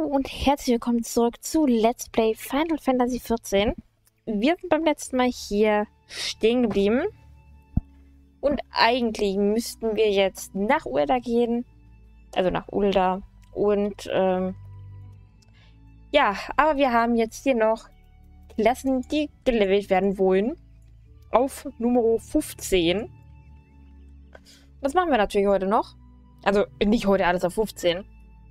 und herzlich willkommen zurück zu Let's Play Final Fantasy XIV. Wir sind beim letzten Mal hier stehen geblieben. Und eigentlich müssten wir jetzt nach Ulda gehen. Also nach Ulda. Und ja, aber wir haben jetzt hier noch Klassen, die gelevelt werden wollen. Auf Nummer 15. Das machen wir natürlich heute noch. Also nicht heute alles auf 15.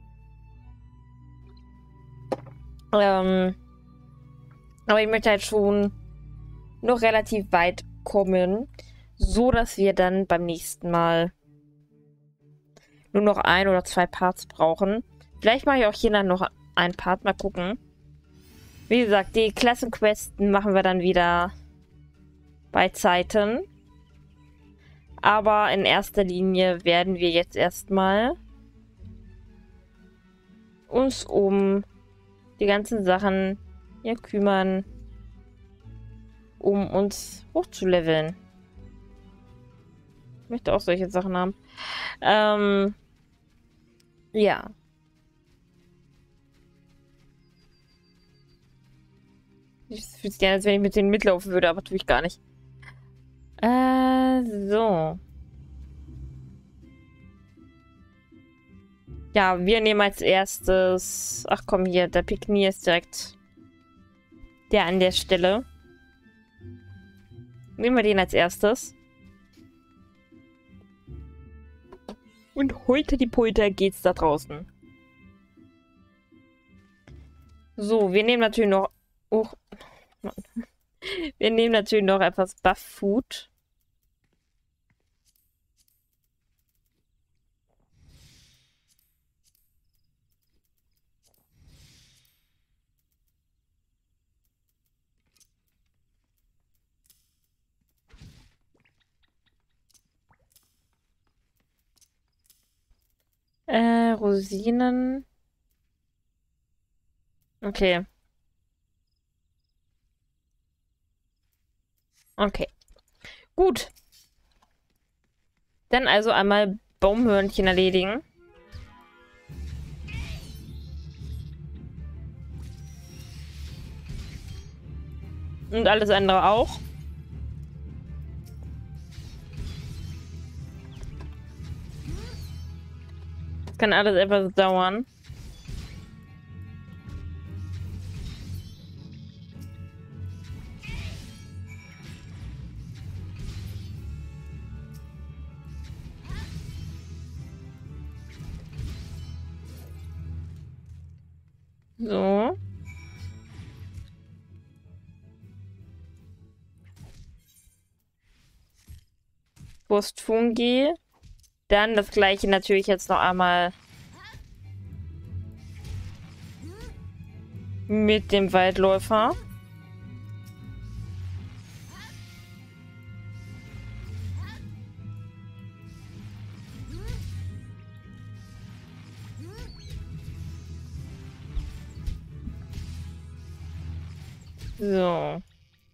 Aber ich möchte halt schon noch relativ weit kommen, so dass wir dann beim nächsten Mal nur noch 1 oder 2 Parts brauchen. Vielleicht mache ich auch hier dann noch ein Part, mal gucken. Wie gesagt, die Klassenquesten machen wir dann wieder bei Zeiten. Aber in erster Linie werden wir jetzt erstmal uns um die ganzen Sachen hier kümmern, um uns hochzuleveln. Ich möchte auch solche Sachen haben. Ja. Ich fühle es gerne, als wenn ich mit denen mitlaufen würde, aber tue ich gar nicht. So. Ja, wir nehmen als erstes... Ach komm, hier, der Piknier ist direkt der an der Stelle. Nehmen wir den als erstes. Und heute die Pulter geht's da draußen. So, wir nehmen natürlich noch... Oh, wir nehmen natürlich noch etwas Buff-Food. Rosinen. Okay. Okay. Gut. Dann also einmal Baumhörnchen erledigen. Und alles andere auch. Das kann alles etwas dauern. So. Wurstfungi. Dann das gleiche natürlich jetzt noch einmal mit dem Waldläufer. So.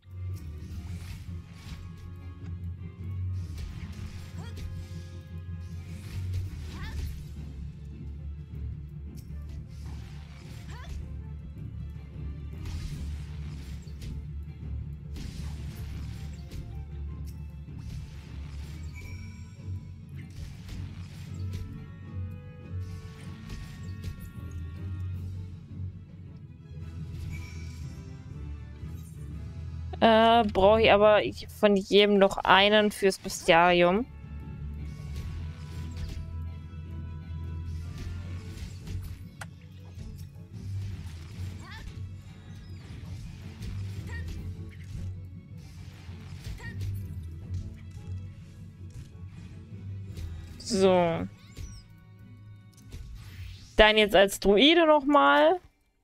Brauche ich aber von jedem noch einen fürs Bestiarium. So. Dann jetzt als Druide nochmal.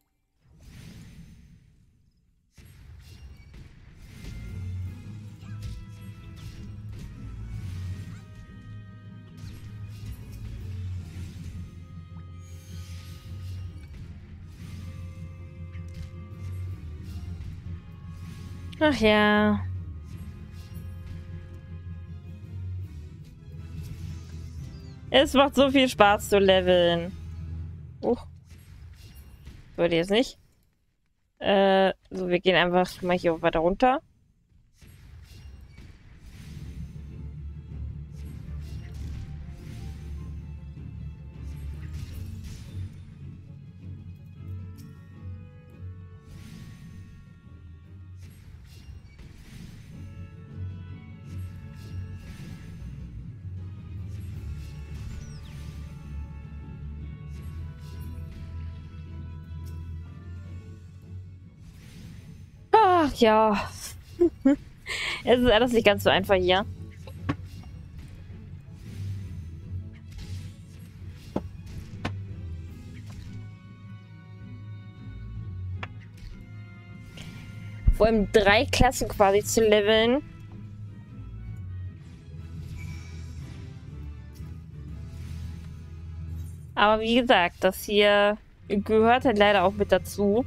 Ach ja. Es macht so viel Spaß zu leveln. wollte ich jetzt nicht. So, wir gehen einfach mal hier weiter runter. Ach ja. Es ist alles nicht ganz so einfach hier. Vor allem 3 Klassen quasi zu leveln. Aber wie gesagt, das hier gehört halt leider auch mit dazu.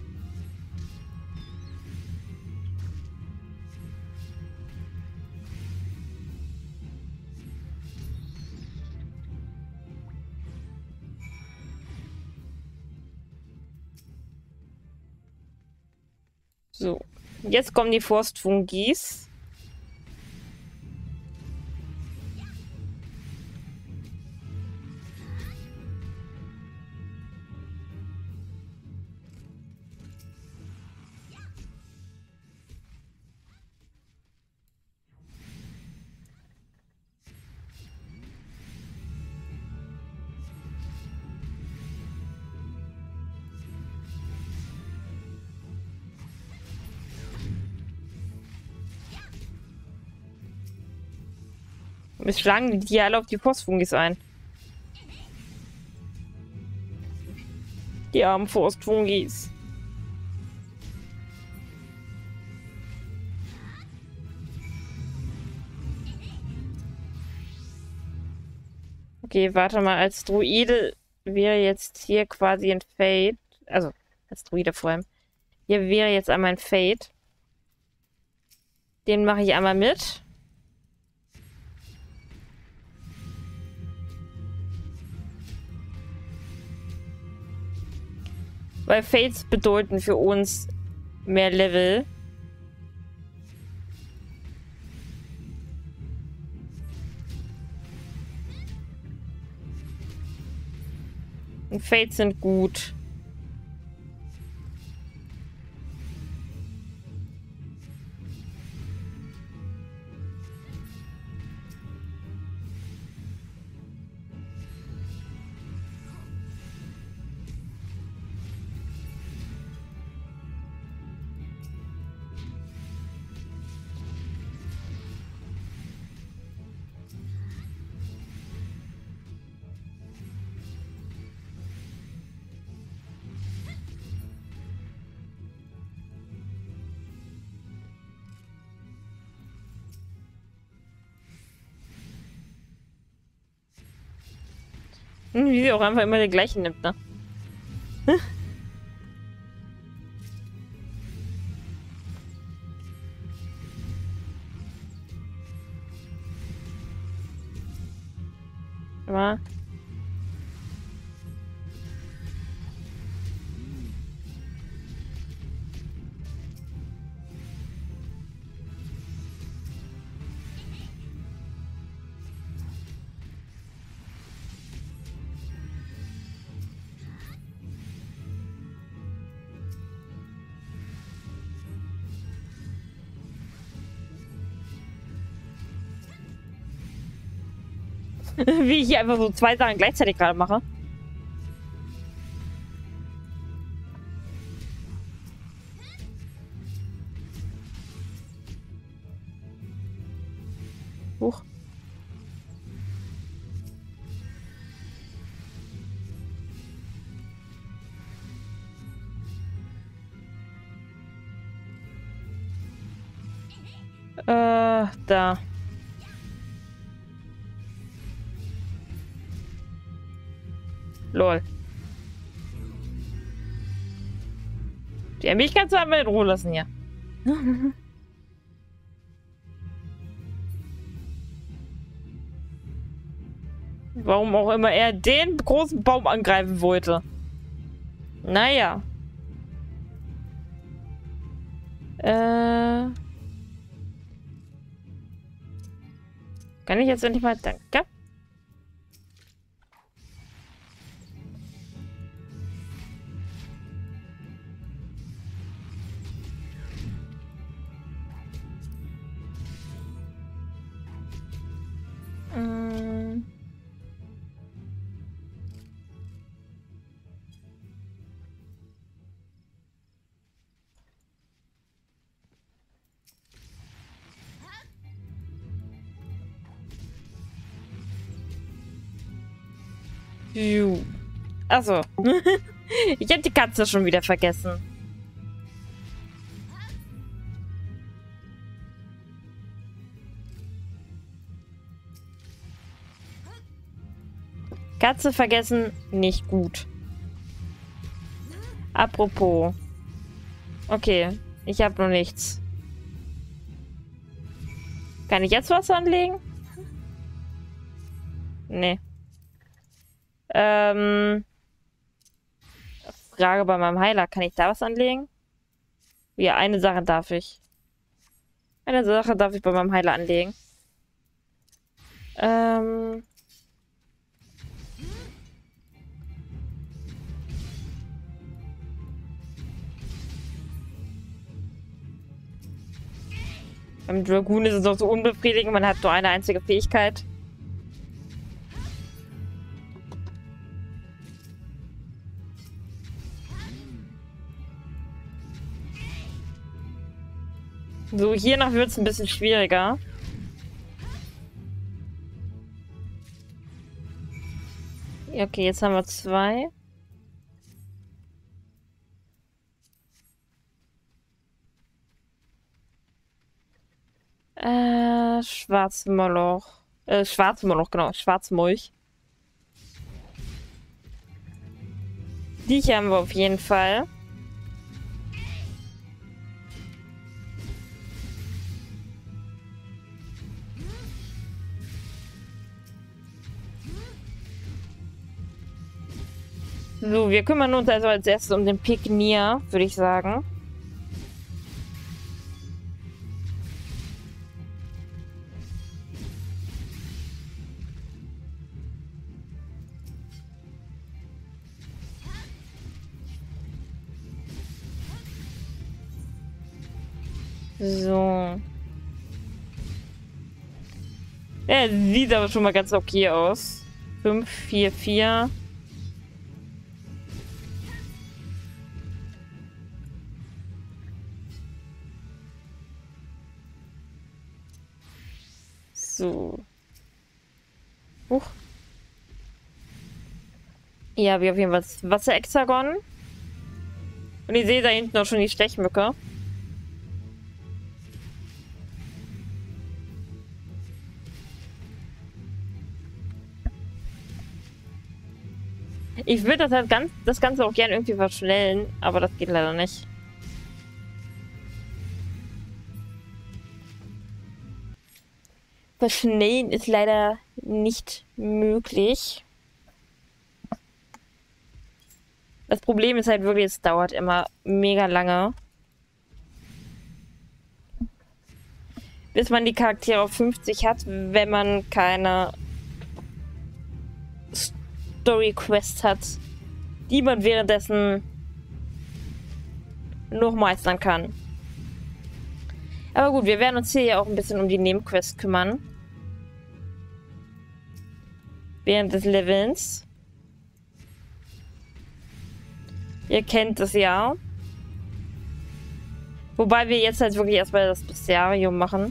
So, jetzt kommen die Forstfungis. Wir schlagen die alle auf die Forstfungis ein. Die armen Forstfungis. Okay, warte mal, als Druide wäre jetzt hier quasi ein Fade. Also, als Druide vor allem. Hier wäre jetzt einmal ein Fade. Den mache ich einmal mit. Weil Fates bedeuten für uns mehr Level. Und Fates sind gut. Wie sie auch einfach immer den gleichen nimmt, ne? Aber wie ich hier einfach so 2 Sachen gleichzeitig gerade mache. Huch. Da. Lol. Ja, mich kannst du einmal in Ruhe lassen, ja. Warum auch immer er den großen Baum angreifen wollte. Naja. Kann ich jetzt endlich mal... Danke. Achso. Ich hab die Katze schon wieder vergessen. Katze vergessen, nicht gut. Apropos. Okay, ich habe noch nichts. Kann ich jetzt was anlegen? Nee. Frage bei meinem Heiler. Kann ich da was anlegen? Ja, eine Sache darf ich. Eine Sache darf ich bei meinem Heiler anlegen. Beim Dragoon ist es auch so unbefriedigend. Man hat nur eine einzige Fähigkeit. So, hiernach wird es ein bisschen schwieriger. Okay, jetzt haben wir 2. Schwarzmoloch. Schwarzmoloch, genau. Schwarzmolch. Die hier haben wir auf jeden Fall. So, wir kümmern uns also als erstes um den Piknier, würde ich sagen. So. Ja, sieht aber schon mal ganz okay aus. 5, 4, 4. So. Huch. Ja, wir auf jeden Fall das Wasserhexagon. Und ich sehe da hinten auch schon die Stechmücke. Ich würde das Ganze auch gerne irgendwie verschnellen, aber das geht leider nicht. Verschnellen ist leider nicht möglich. Das Problem ist halt wirklich, es dauert immer mega lange, bis man die Charaktere auf 50 hat, wenn man keine Story-Quest hat, die man währenddessen noch meistern kann. Aber gut, wir werden uns hier ja auch ein bisschen um die Nebenquest kümmern. Während des Levelns. Ihr kennt es ja. Wobei wir jetzt halt wirklich erstmal das Bestiarium machen.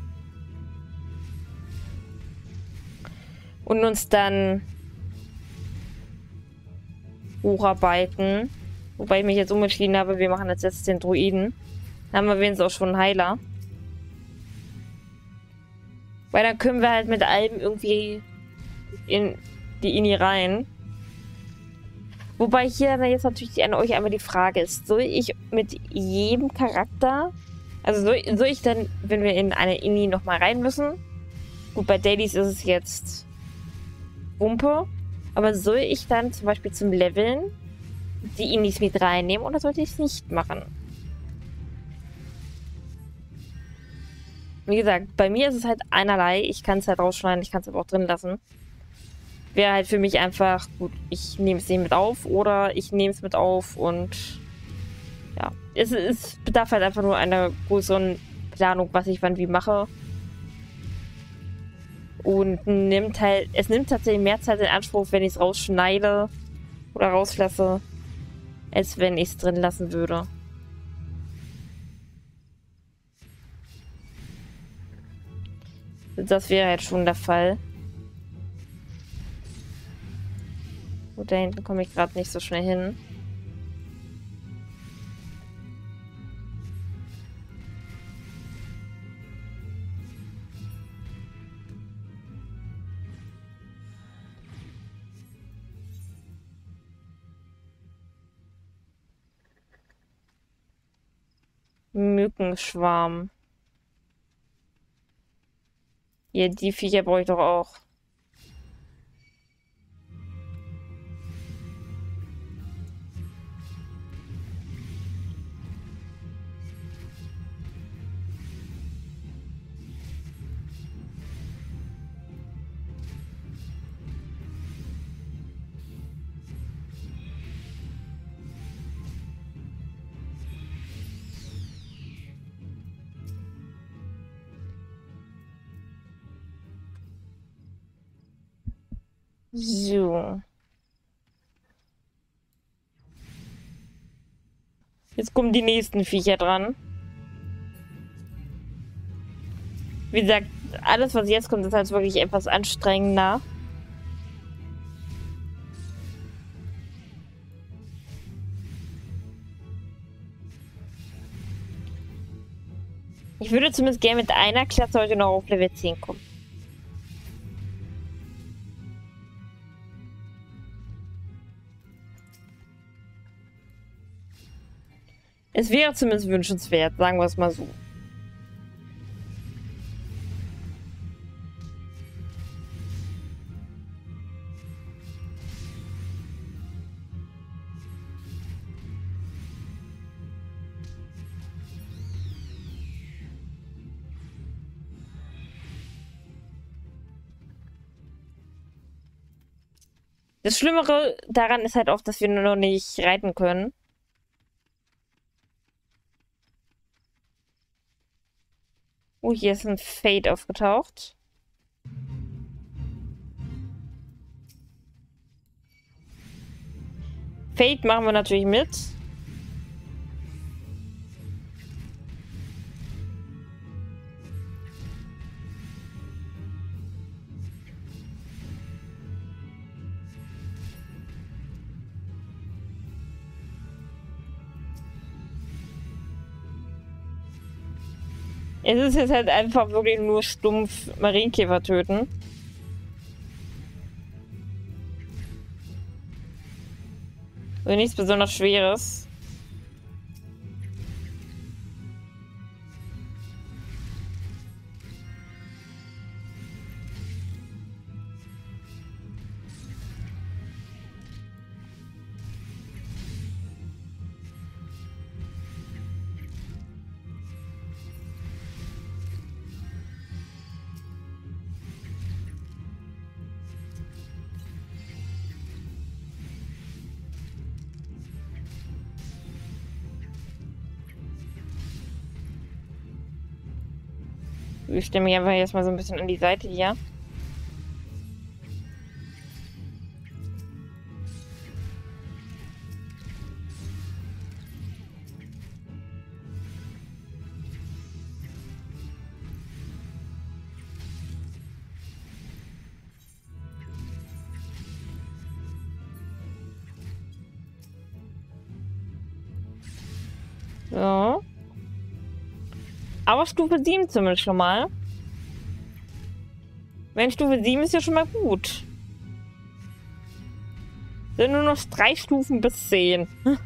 Und uns dann hocharbeiten. Wobei ich mich jetzt umentschieden habe, wir machen als letztes den Druiden. Dann haben wir wenigstens auch schon einen Heiler. Weil dann können wir halt mit allem irgendwie in die Ini rein. Wobei hier jetzt natürlich an euch einmal die Frage ist, soll ich mit jedem Charakter, also soll ich dann, wenn wir in eine Ini nochmal rein müssen, gut, bei Dailies ist es jetzt Wumpe, aber soll ich dann zum Beispiel zum Leveln die Inis mit reinnehmen oder sollte ich es nicht machen? Wie gesagt, bei mir ist es halt einerlei. Ich kann es halt rausschneiden, ich kann es aber auch drin lassen. Wäre halt für mich einfach, gut, ich nehme es nicht mit auf oder ich nehme es mit auf und ja. Es bedarf halt einfach nur einer größeren Planung, was ich wann wie mache. Und es nimmt tatsächlich mehr Zeit in Anspruch, wenn ich es rausschneide oder rauslasse, als wenn ich es drin lassen würde. Das wäre halt schon der Fall. Gut, da hinten komme ich gerade nicht so schnell hin. Mückenschwarm. Hier, die Viecher brauche ich doch auch. So. Jetzt kommen die nächsten Viecher dran. Wie gesagt, alles, was jetzt kommt, ist halt wirklich etwas anstrengender. Ich würde zumindest gerne mit einer Klasse heute noch auf Level 10 kommen. Es wäre zumindest wünschenswert, sagen wir es mal so. Das Schlimmere daran ist halt oft, dass wir nur noch nicht reiten können. Oh, hier ist ein Fade aufgetaucht. Fade machen wir natürlich mit. Es ist jetzt halt einfach wirklich nur stumpf Marienkäfer töten. Also nichts besonders Schweres. Ich stelle mich einfach jetzt mal so ein bisschen an die Seite hier. So. Aber Stufe 7 zumindest schon mal. Wenn Stufe 7 ist ja schon mal gut. Sind nur noch 3 Stufen bis 10.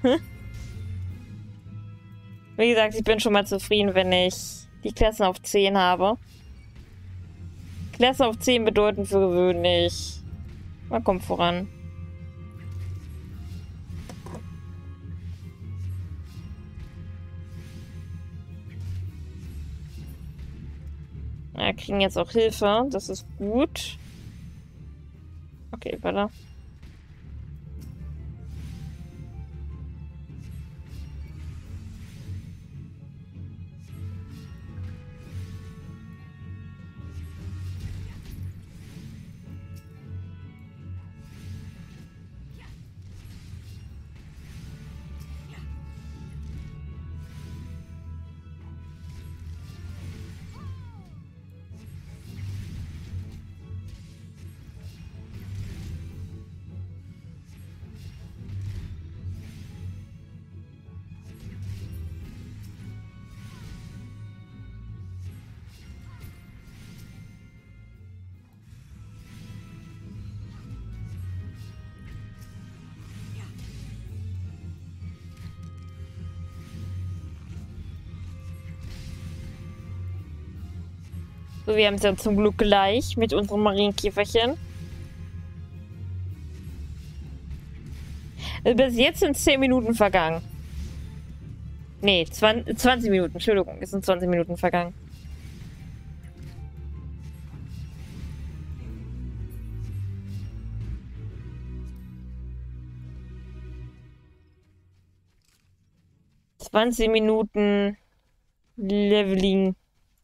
Wie gesagt, ich bin schon mal zufrieden, wenn ich die Klassen auf 10 habe. Klassen auf 10 bedeuten für gewöhnlich. Man kommt voran. Wir kriegen jetzt auch Hilfe. Das ist gut. Okay, warte. So, wir haben es ja zum Glück gleich mit unserem Marienkäferchen. Bis jetzt sind 10 Minuten vergangen. Nee, 20 Minuten. Entschuldigung, es sind 20 Minuten vergangen. Minuten Leveling.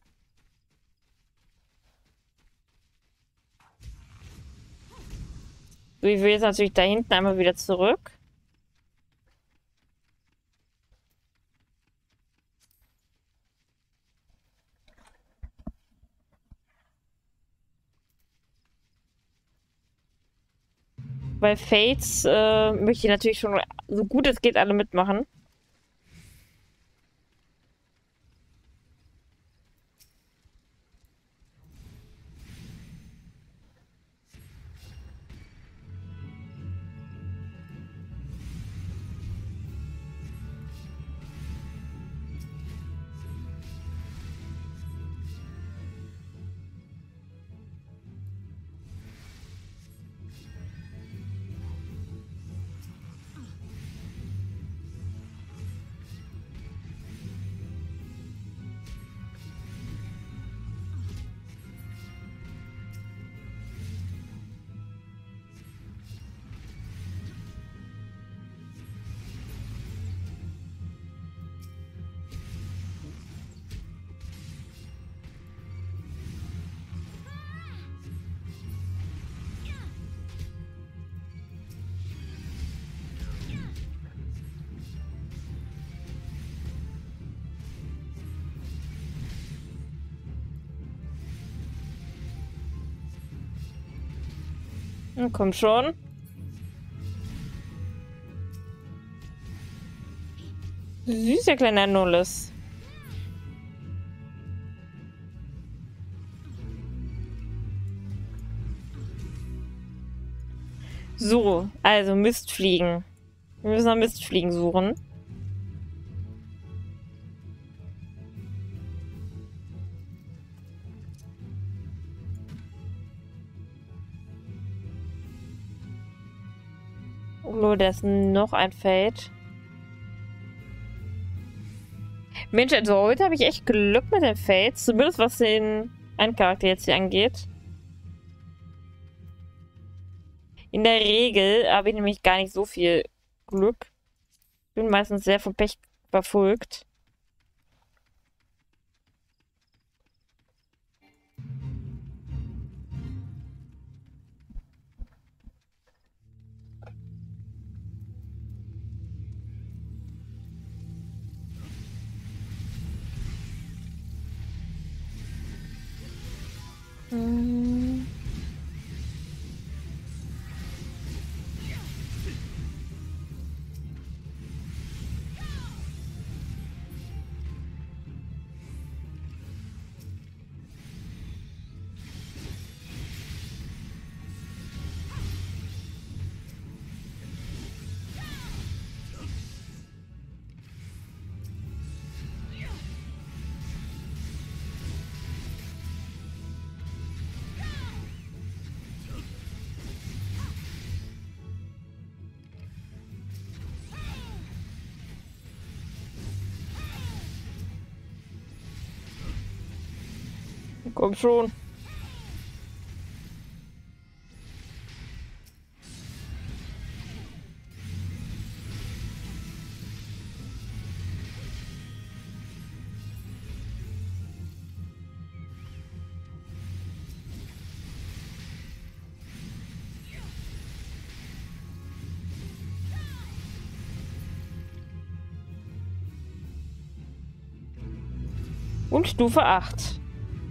So, ich will jetzt natürlich da hinten einmal wieder zurück. Bei Fates möchte ich natürlich schon so gut es geht alle mitmachen. Komm schon. Süßer kleiner Nulles. So, also Mistfliegen. Wir müssen nach Mistfliegen suchen. Oh, da ist noch ein Feld. Mensch, also heute habe ich echt Glück mit den Fates. Zumindest was den einen Charakter jetzt hier angeht. In der Regel habe ich nämlich gar nicht so viel Glück. Ich bin meistens sehr vom Pech verfolgt. Komm schon. Und Stufe 8.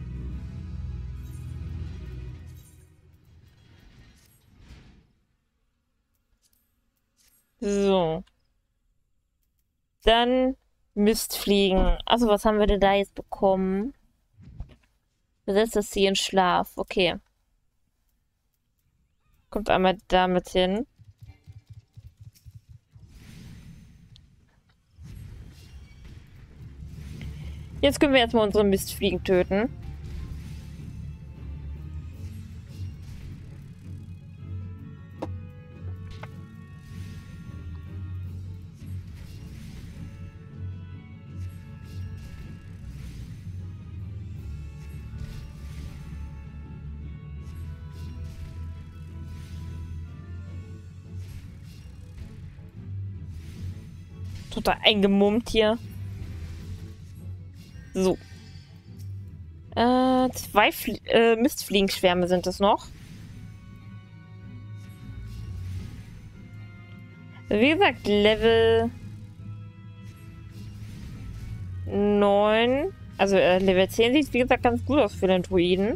So. Dann Mistfliegen. Also, was haben wir denn da jetzt bekommen? Versetzt das Ziel in Schlaf. Okay. Kommt einmal damit hin. Jetzt können wir erstmal unsere Mistfliegen töten. Total eingemummt hier. So. Zwei Mistfliegenschwärme sind es noch. Wie gesagt, Level 9. Also Level 10 sieht, wie gesagt, ganz gut aus für den Druiden.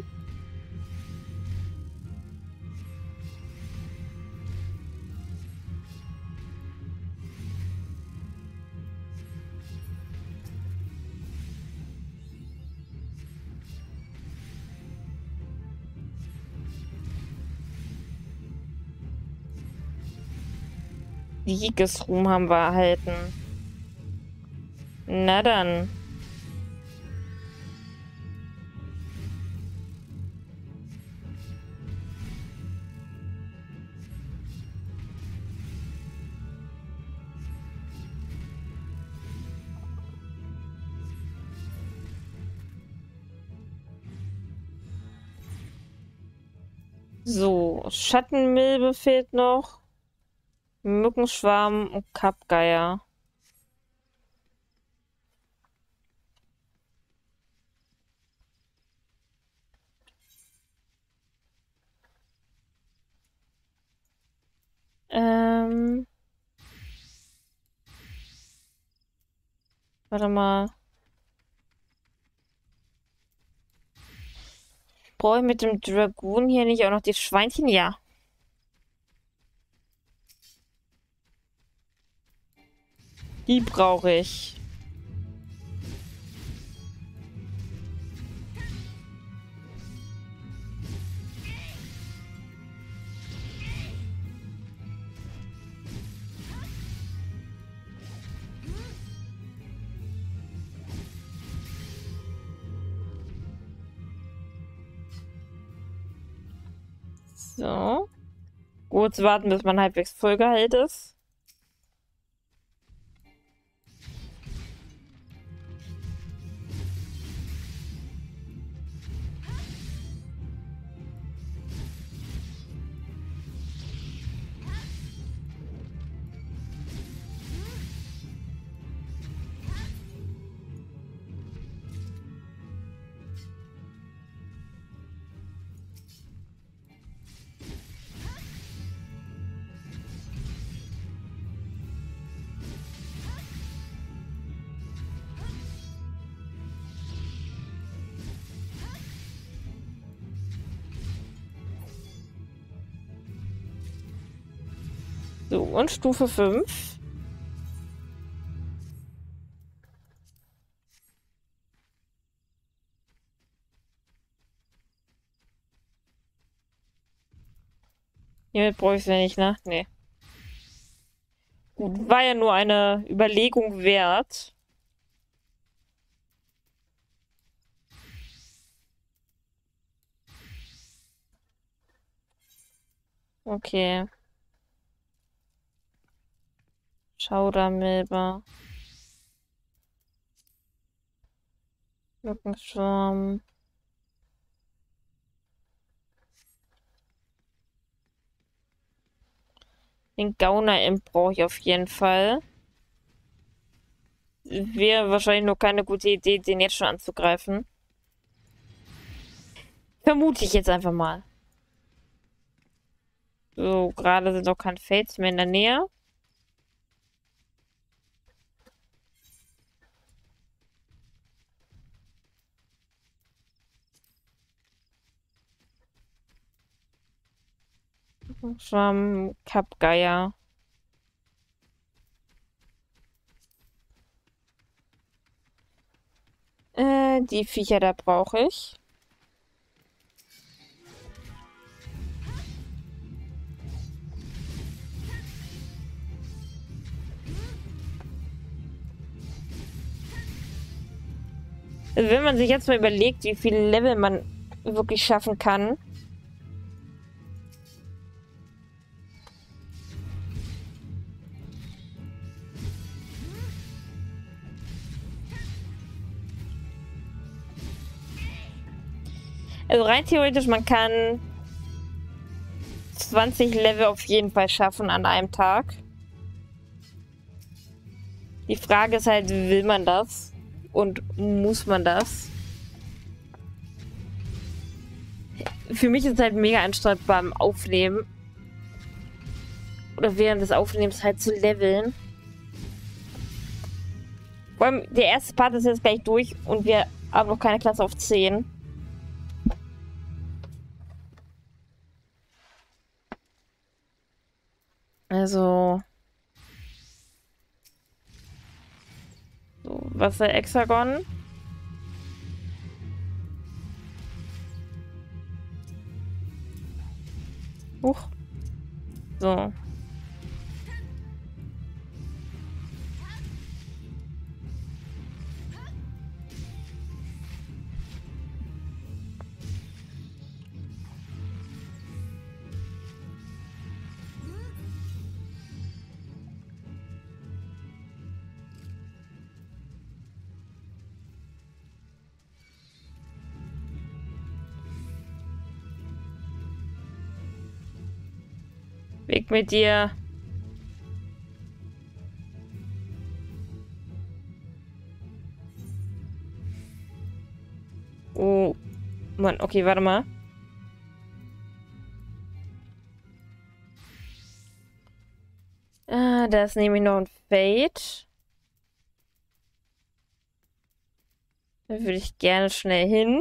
Siegesruhm haben wir erhalten. Na dann. So, Schattenmilbe fehlt noch. Mückenschwarm und Kappgeier. Warte mal. Brauche ich mit dem Dragoon hier nicht auch noch die Schweinchen? Ja. Die brauche ich. So. Gut, warten, bis man halbwegs voll geheilt ist. So, und Stufe 5. Hiermit brauche ich es ja nicht, ne? Nee. Gut, war ja nur eine Überlegung wert. Okay. Schaudermilbe. Mückenschwarm. Den Gauner-Imp brauche ich auf jeden Fall. Wäre wahrscheinlich nur keine gute Idee, den jetzt schon anzugreifen. Vermute ich jetzt einfach mal. So, gerade sind auch keine Fates mehr in der Nähe. Schwamm, Kapgeier. Die Viecher da brauche ich. Also wenn man sich jetzt mal überlegt, wie viele Level man wirklich schaffen kann. Also rein theoretisch, man kann 20 Level auf jeden Fall schaffen an einem Tag. Die Frage ist halt, will man das? Und muss man das? Für mich ist es halt mega anstrengend beim Aufnehmen. Oder während des Aufnehmens halt zu leveln. Vor allem, der erste Part ist jetzt gleich durch und wir haben noch keine Klasse auf 10. Also... So, Wasser-Hexagon. Huch. So. Weg mit dir. Oh. Mann, okay, warte mal. Da ist nämlich noch ein Fate. Da würde ich gerne schnell hin.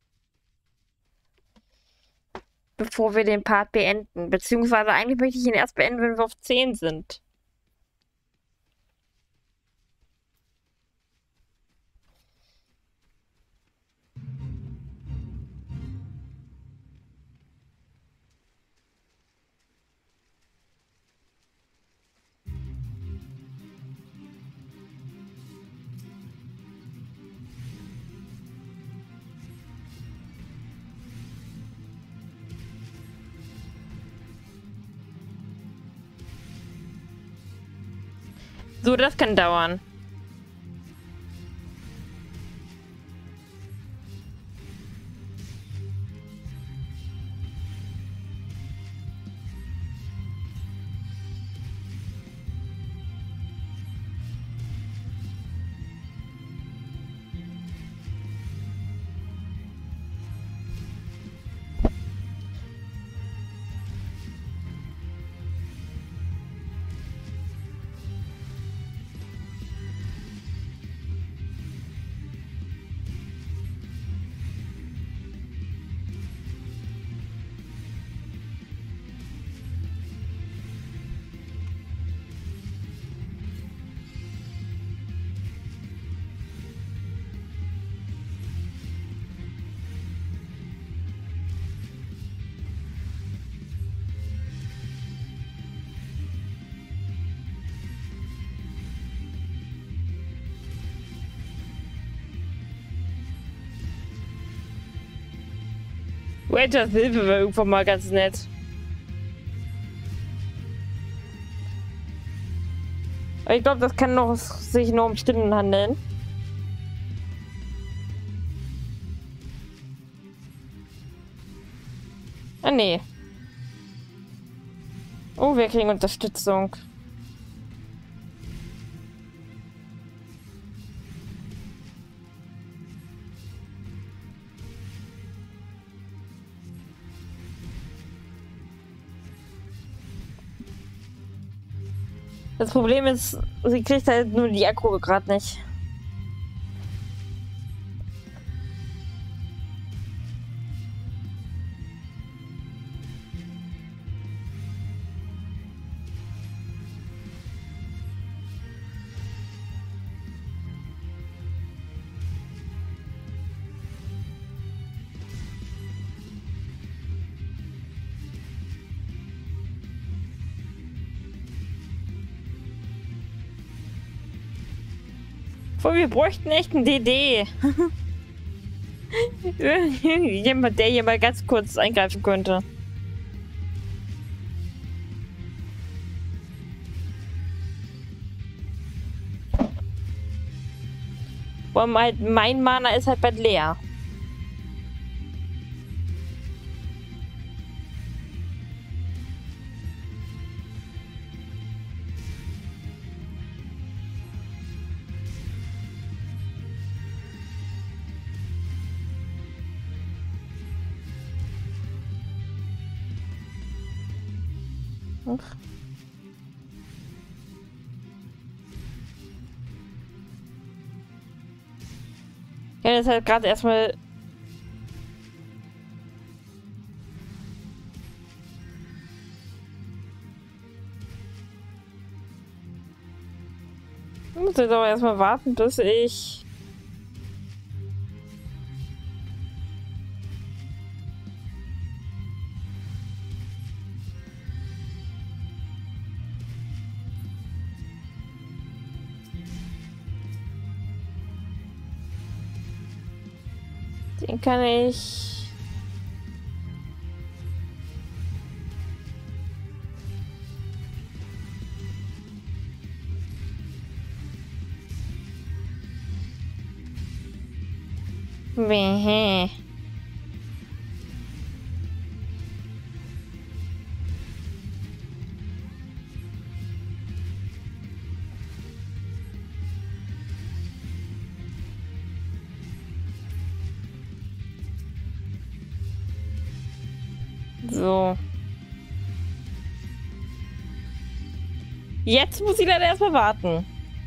Bevor wir den Part beenden. Beziehungsweise eigentlich möchte ich ihn erst beenden, wenn wir auf 10 sind. So, das kann dauern. Rangers Hilfe wäre irgendwann mal ganz nett. Aber ich glaube, das kann noch sich nur um Stunden handeln. Ah, nee. Oh, wir kriegen Unterstützung. Das Problem ist, sie kriegt halt nur die Akku gerade nicht. Wir bräuchten echt einen DD. Jemand, der hier mal ganz kurz eingreifen könnte. Boah, mein Mana ist halt bald leer. Ja, das ist halt gerade erstmal. Ich muss jetzt aber erstmal warten, bis ich. Den kann ich. Meh. So. Jetzt muss ich leider erstmal warten.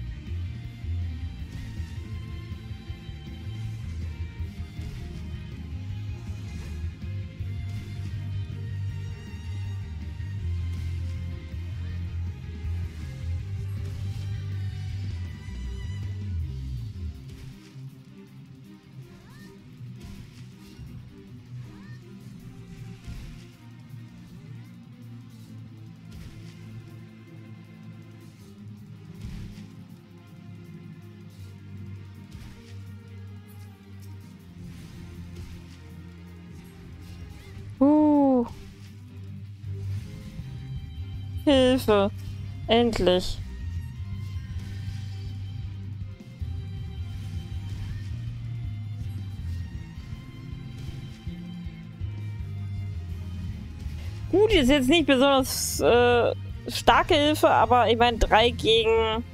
Hilfe. Endlich. Gut, ist jetzt nicht besonders starke Hilfe, aber ich meine 3 gegen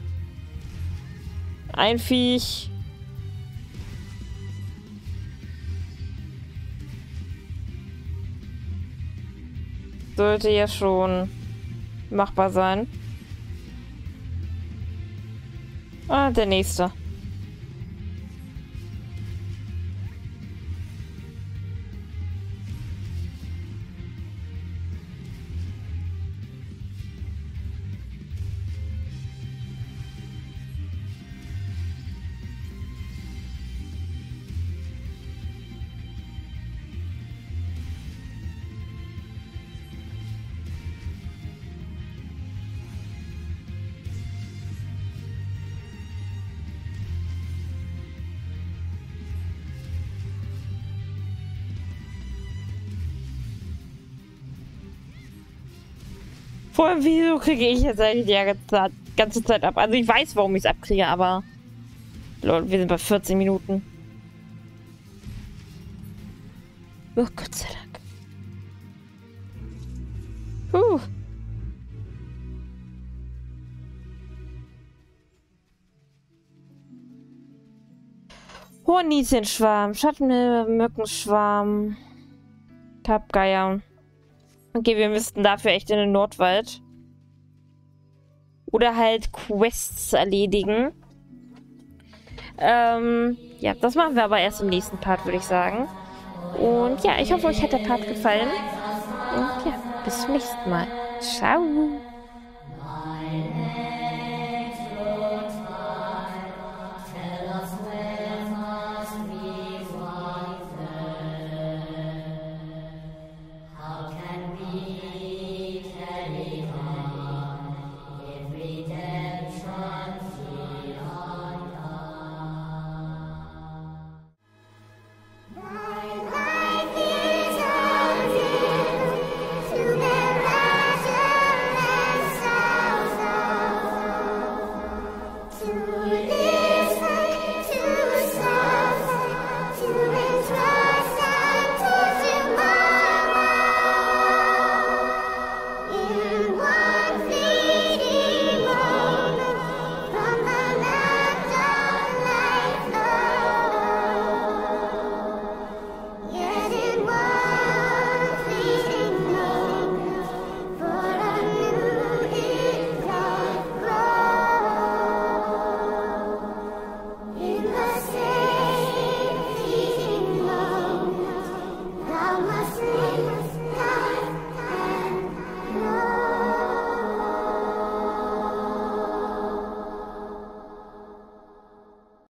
ein Viech. Sollte ja schon machbar sein. Ah, der nächste. Vor allem, wieso kriege ich jetzt eigentlich die ganze Zeit ab? Also ich weiß, warum ich es abkriege, aber... Lol, wir sind bei 14 Minuten. Oh, Gott sei Dank. Hornisienschwarm, Schattenmilbe, Mückenschwarm, Pappgeier. Okay, wir müssten dafür echt in den Nordwald. Oder halt Quests erledigen. Ja, das machen wir aber erst im nächsten Part, würde ich sagen. Und ja, ich hoffe, euch hat der Part gefallen. Und ja, bis zum nächsten Mal. Ciao.